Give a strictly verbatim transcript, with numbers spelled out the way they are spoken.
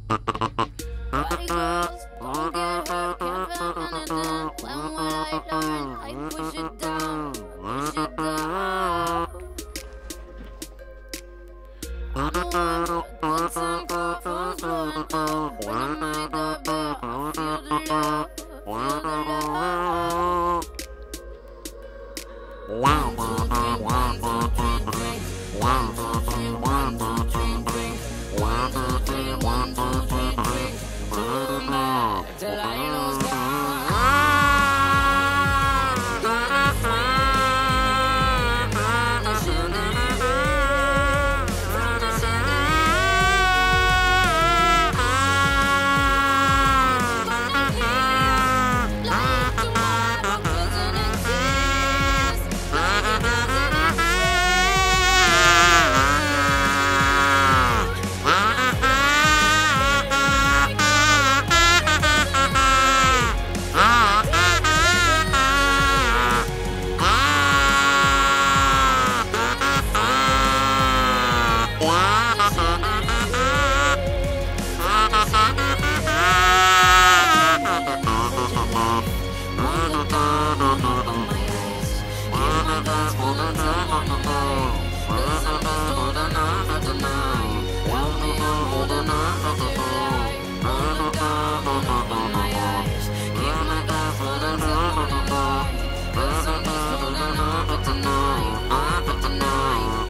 Party girls, don't get hurt, can't feel anything. When will I die? I push it down, push it down. I don't want to put some comfort food on. When I wake up, I feel the love, feel the love. One, two, three, one, two, three, drink. One, two, three, one, two, three, drink. One, two, three, one, two, three, drink. Till I lose count. Oh,